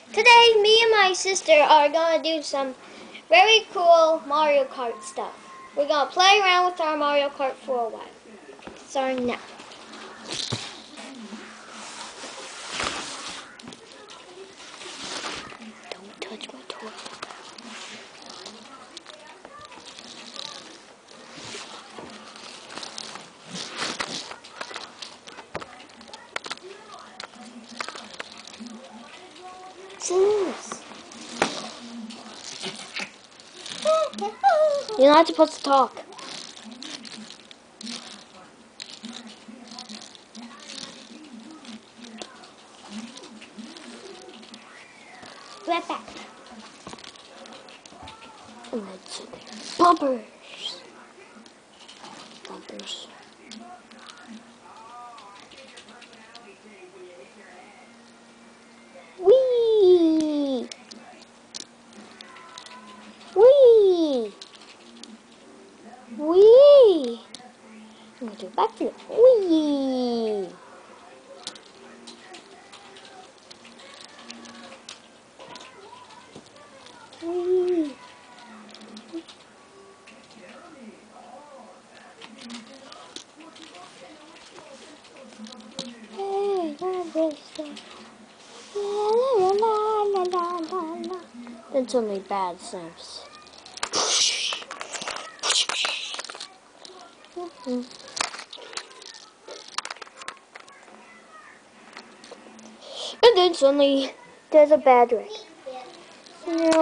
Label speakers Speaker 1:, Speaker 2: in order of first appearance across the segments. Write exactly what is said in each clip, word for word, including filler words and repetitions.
Speaker 1: Today, me and my sister are going to do some very cool Mario Kart stuff. We're going to play around with our Mario Kart for a while. Starting now. Don't touch my toy. Scissors. You're not supposed to talk. Right back. And then sit there. Bumpers. Bumpers. Whee! Whee! Whee! I'm going to do a backflip. Whee! Whee! Hey, love this stuff. La la la la la la la. That's only bad sense. Mm-hmm. And then suddenly there's a bad wreck. Yeah.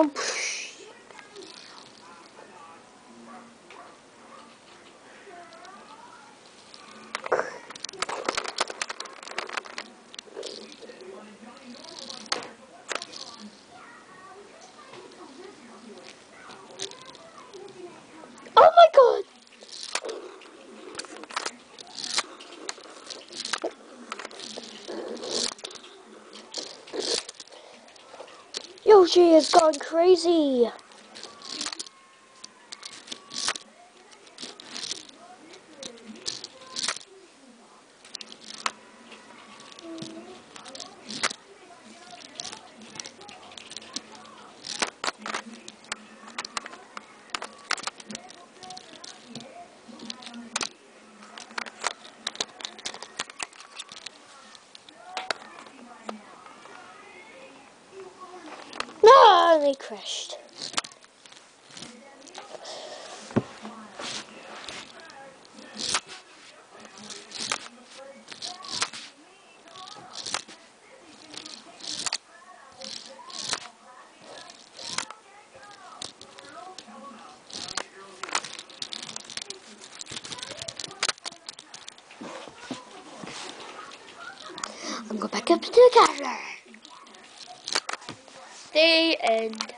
Speaker 1: Oh my god! Yoshi has gone crazy! No, they crashed. I'm going back up to the car. The end.